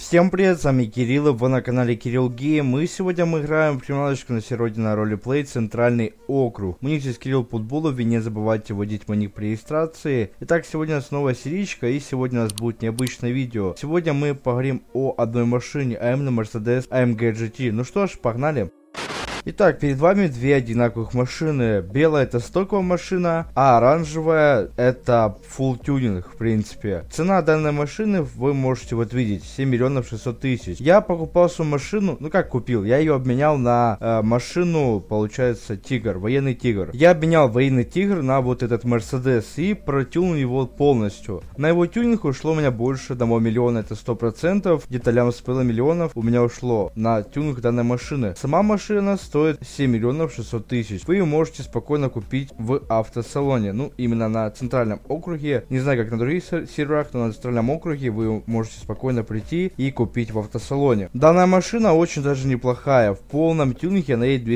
Всем привет, с вами Кирилл, вы на канале Кирилл Гейм, и сегодня мы играем в криминалочку на сервере на ролеплей Центральный округ. Мой ник здесь Кирилл Путбулов, и не забывайте вводить мой ник при регистрации. Итак, сегодня снова серичка, и сегодня у нас будет необычное видео. Сегодня мы поговорим о одной машине, а именно Mercedes AMG GT. Ну что ж, погнали. Итак, перед вами две одинаковых машины. Белая это стоковая машина, а оранжевая это full тюнинг, в принципе. Цена данной машины вы можете вот видеть, 7 миллионов 600 тысяч. Я покупал свою машину, ну как купил, я ее обменял на машину, получается, Тигр, военный Тигр. Я обменял военный Тигр на вот этот Mercedes и протюнил его полностью. На его тюнинг ушло у меня больше 1 миллиона, это 100%. Где-то лям с половиной миллионов у меня ушло на тюнинг данной машины. Сама машина стоит 7 миллионов 600 тысяч. Вы ее можете спокойно купить в автосалоне. Ну, именно на Центральном округе. Не знаю, как на других серверах, но на Центральном округе вы можете спокойно прийти и купить в автосалоне. Данная машина очень даже неплохая. В полном тюнинге она едет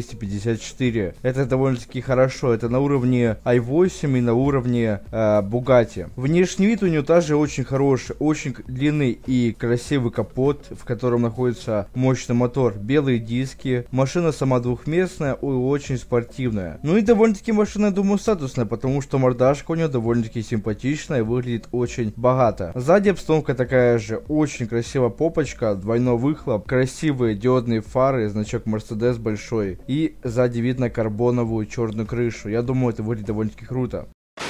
254. Это довольно-таки хорошо. Это на уровне i8 и на уровне Bugatti. Внешний вид у нее также очень хороший. Очень длинный и красивый капот, в котором находится мощный мотор. Белые диски. Машина сама двухместная и очень спортивная. Ну и довольно-таки машина, я думаю, статусная, потому что мордашка у нее довольно-таки симпатичная и выглядит очень богато. Сзади обстановка такая же, очень красивая попочка, двойной выхлоп, красивые диодные фары, значок Mercedes большой, и сзади видно карбоновую черную крышу. Я думаю, это выглядит довольно-таки круто.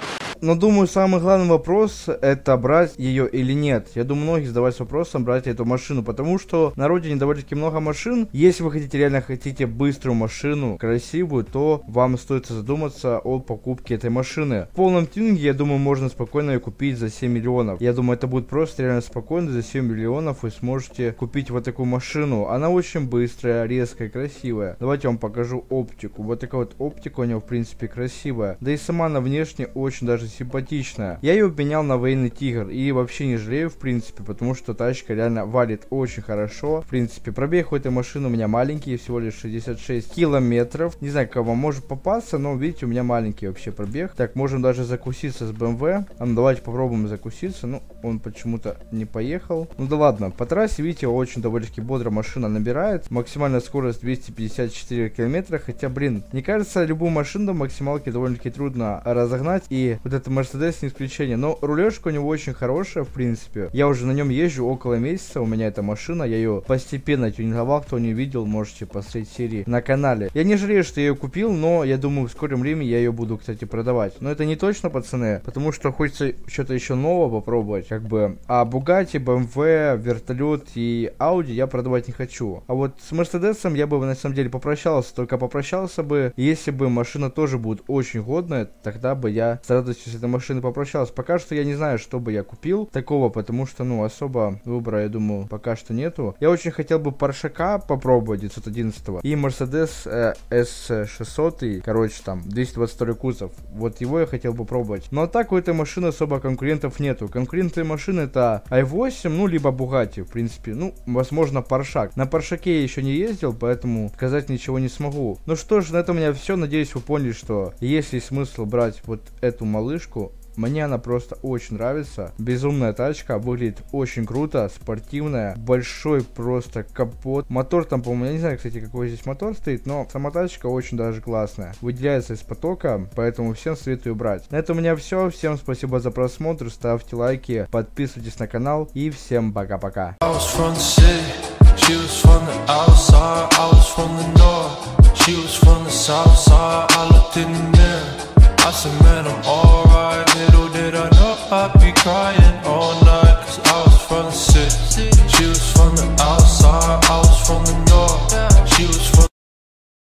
Но думаю, самый главный вопрос это брать ее или нет. Я думаю, многие задавались вопросом, брать эту машину, потому что на родине довольно-таки много машин. Если вы реально хотите быструю машину, красивую, то вам стоит задуматься о покупке этой машины. В полном тюнинге, я думаю, можно спокойно ее купить за 7 миллионов. Я думаю, это будет просто реально спокойно, за 7 миллионов вы сможете купить вот такую машину. Она очень быстрая, резкая, красивая. Давайте я вам покажу оптику. Вот такая вот оптика у нее, в принципе, красивая. Да и сама она внешне очень даже симпатичная. Я ее обменял на военный Тигр и вообще не жалею, в принципе, потому что тачка реально валит очень хорошо. В принципе, пробег у этой машины у меня маленький, всего лишь 66 километров. Не знаю, как вам может попасться, но видите, у меня маленький вообще пробег. Так, можем даже закуситься с BMW. А ну давайте попробуем закуситься. Ну, он почему-то не поехал. Ну да ладно, по трассе, видите, очень довольно-таки бодро машина набирает. Максимальная скорость 254 километра. Хотя, блин, мне кажется, любую машину до максималки довольно-таки трудно разогнать. И вот это Mercedes не исключение. Но рулежка у него очень хорошая, в принципе. Я уже на нем езжу около месяца. У меня эта машина. Я ее постепенно тюнинговал. Кто не видел, можете посмотреть серии на канале. Я не жалею, что я ее купил, но я думаю, в скором времени я ее буду, кстати, продавать. Но это не точно, пацаны. Потому что хочется что-то еще нового попробовать. Как бы. А Bugatti, BMW, вертолет и Audi я продавать не хочу. А вот с Mercedes я бы на самом деле попрощался. Только попрощался бы, если бы машина тоже будет очень годная. Тогда бы я с радостью с этой машины попрощался. Пока что я не знаю, что бы я купил такого, потому что, ну, особо выбора, я думаю, пока что нету. Я очень хотел бы Поршака попробовать 911 и Mercedes S600, короче, там, 222 кузов. Вот его я хотел бы пробовать. Но так у этой машины особо конкурентов нету. Конкуренты машины это i8, ну, либо Bugatti, в принципе. Ну, возможно, Поршак. На Поршаке я еще не ездил, поэтому сказать ничего не смогу. Ну что ж, на этом у меня все. Надеюсь, вы поняли, что есть ли смысл брать вот эту малышку. Мне она просто очень нравится. Безумная тачка, выглядит очень круто, спортивная. Большой просто капот. Мотор там, по-моему, я не знаю, кстати, какой здесь мотор стоит, но сама тачка очень даже классная. Выделяется из потока, поэтому всем советую брать. На этом у меня все. Всем спасибо за просмотр, ставьте лайки, подписывайтесь на канал и всем пока-пока. She was from the south side.